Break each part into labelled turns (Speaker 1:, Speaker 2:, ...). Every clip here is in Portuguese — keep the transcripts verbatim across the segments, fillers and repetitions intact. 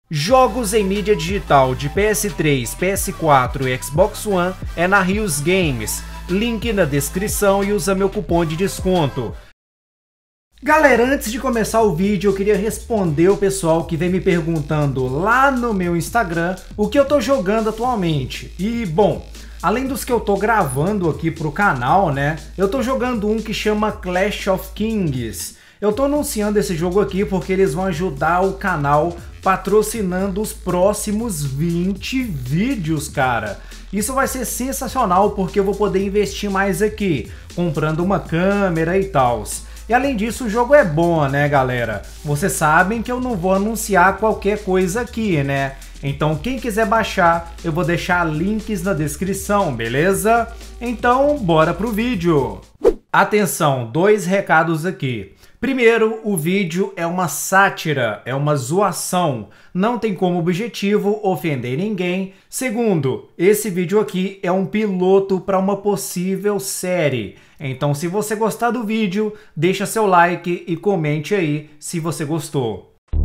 Speaker 1: Jogos em mídia digital de P S três, P S quatro e Xbox One é na Rios Games. Link na descrição e usa meu cupom de desconto. Galera, antes de começar o vídeo, eu queria responder o pessoal que vem me perguntando lá no meu Instagram o que eu tô jogando atualmente. E, bom, além dos que eu tô gravando aqui pro canal, né, eu tô jogando um que chama Clash of Kings. Eu tô anunciando esse jogo aqui porque eles vão ajudar o canal patrocinando os próximos vinte vídeos, cara. Isso vai ser sensacional porque eu vou poder investir mais aqui, comprando uma câmera e tal. E além disso, o jogo é bom, né, galera? Vocês sabem que eu não vou anunciar qualquer coisa aqui, né? Então, quem quiser baixar, eu vou deixar links na descrição, beleza? Então, bora pro vídeo! Atenção, dois recados aqui. Primeiro, o vídeo é uma sátira, é uma zoação, não tem como objetivo ofender ninguém. Segundo, esse vídeo aqui é um piloto para uma possível série. Então, se você gostar do vídeo, deixa seu like e comente aí se você gostou.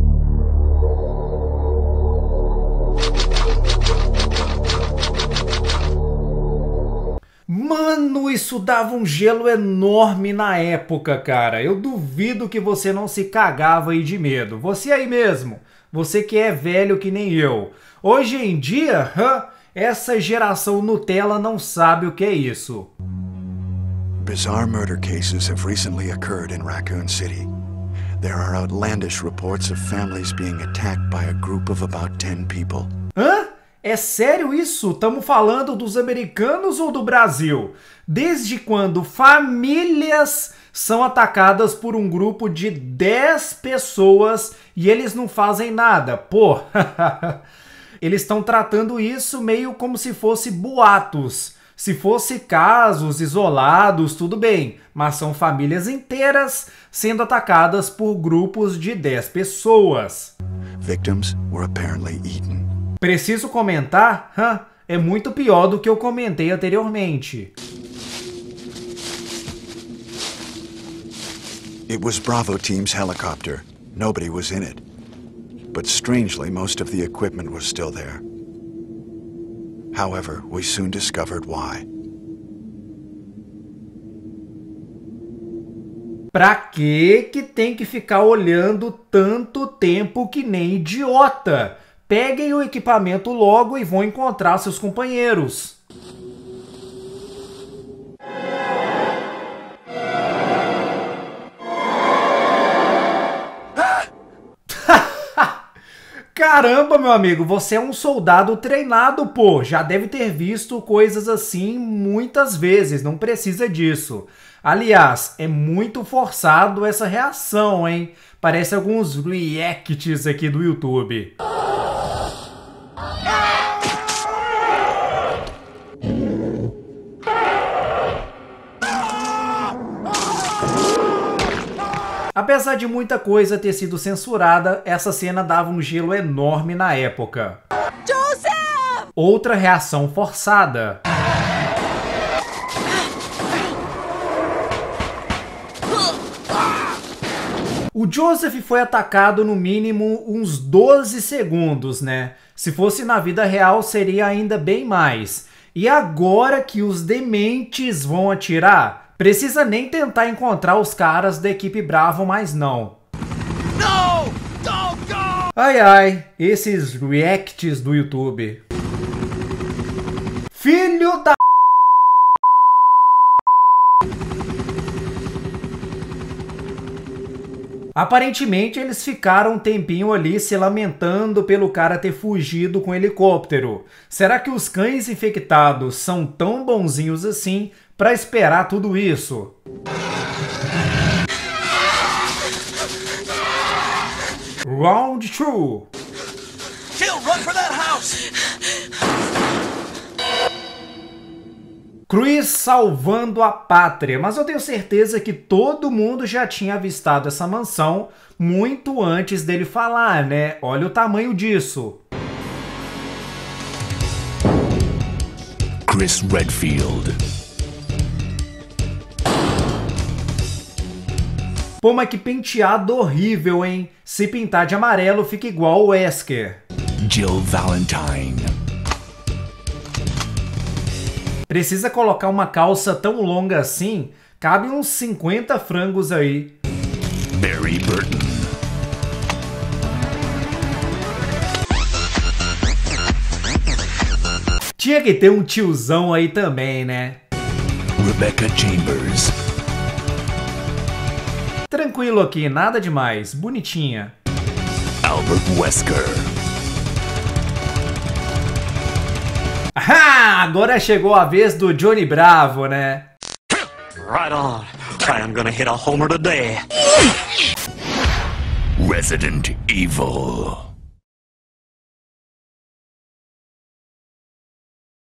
Speaker 1: Mano, isso dava um gelo enorme na época, cara. Eu duvido que você não se cagava aí de medo. Você aí mesmo, você que é velho que nem eu. Hoje em dia, huh, essa geração Nutella não sabe o que é isso.
Speaker 2: Bizarre murder cases have recently occurred in Raccoon City. There are outlandish reports of families being attacked by a group of about ten people.
Speaker 1: Hã? É sério isso? Estamos falando dos americanos ou do Brasil? Desde quando famílias são atacadas por um grupo de dez pessoas e eles não fazem nada? Pô, eles estão tratando isso meio como se fosse boatos. Se fosse casos isolados, tudo bem, mas são famílias inteiras sendo atacadas por grupos de dez pessoas.
Speaker 2: Victims were apparently eaten.
Speaker 1: Preciso comentar? Hã? É muito pior do que eu comentei anteriormente.
Speaker 2: It was Bravo Team's helicopter. Nobody was in it. But strangely, most of the equipment was still there. However, we soon discovered why.
Speaker 1: Pra que que tem que ficar olhando tanto tempo que nem idiota? Peguem o equipamento logo e vão encontrar seus companheiros. Caramba, meu amigo, você é um soldado treinado, pô. Já deve ter visto coisas assim muitas vezes, não precisa disso. Aliás, é muito forçado essa reação, hein? Parece alguns reacts aqui do YouTube. Apesar de muita coisa ter sido censurada, essa cena dava um gelo enorme na época. Joseph! Outra reação forçada. O Joseph foi atacado no mínimo uns doze segundos, né? Se fosse na vida real, seria ainda bem mais. E agora que os dementes vão atirar? Precisa nem tentar encontrar os caras da equipe Bravo mais não. No! Don't go! Ai ai, esses reacts do YouTube. Filho da... Aparentemente eles ficaram um tempinho ali se lamentando pelo cara ter fugido com o helicóptero. Será que os cães infectados são tão bonzinhos assim para esperar tudo isso? Round two.
Speaker 3: Jill, run for that house.
Speaker 1: Chris salvando a pátria, mas eu tenho certeza que todo mundo já tinha avistado essa mansão muito antes dele falar, né? Olha o tamanho disso.
Speaker 4: Chris Redfield.
Speaker 1: Pô, mas que penteado horrível, hein? Se pintar de amarelo fica igual o Wesker.
Speaker 4: Jill Valentine.
Speaker 1: Precisa colocar uma calça tão longa assim? Cabe uns cinquenta frangos aí.
Speaker 4: Barry Burton.
Speaker 1: Tinha que ter um tiozão aí também, né?
Speaker 4: Rebecca Chambers.
Speaker 1: Tranquilo aqui, nada demais, bonitinha.
Speaker 4: Albert Wesker.
Speaker 1: Ah, agora chegou a vez do Johnny Bravo, né?
Speaker 3: Right on. I am gonna hit a homer today.
Speaker 4: Resident Evil.